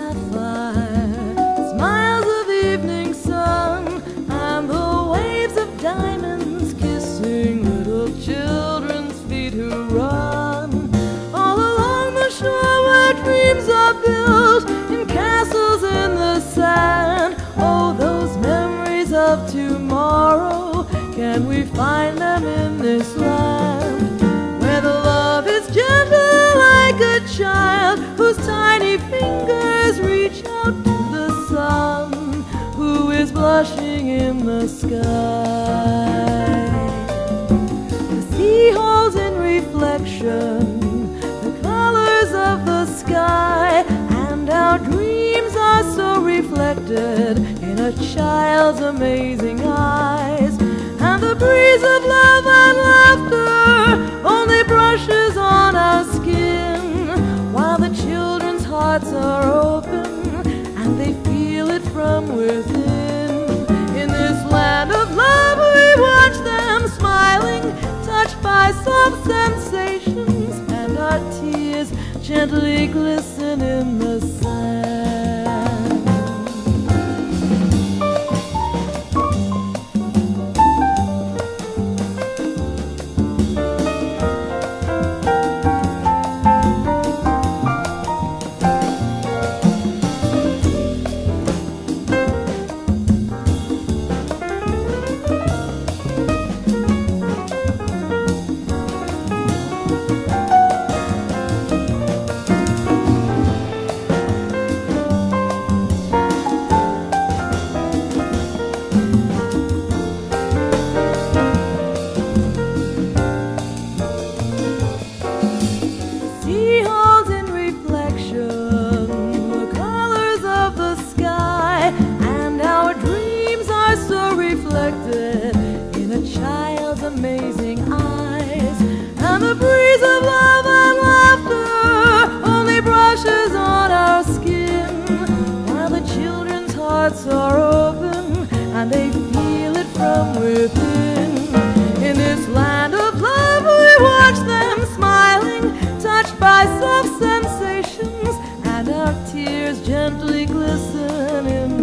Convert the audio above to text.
sapphire, smiles of evening sun, and the waves of diamonds kissing little children's feet who run all along the shore where dreams are built in castles in the sand. Oh, those memories of tomorrow, can we find them in this land where the love is gentle like a child, whose tiny fingers reach out to the sun, who is blushing in the sky? The sea holds in reflection the colors of the sky, and our dreams are so reflected in a child's amazing eyes. And the breeze of love and laughter only brushes on our skin, while the children's hearts are open and they feel it from within. In this land of love we watch them smiling, touched by soft sensations, and our tears gently glisten in the sand. In a child's amazing eyes, and the breeze of love and laughter only brushes on our skin, while the children's hearts are open and they feel it from within. In this land of love we watch them smiling, touched by soft sensations, and our tears gently glisten in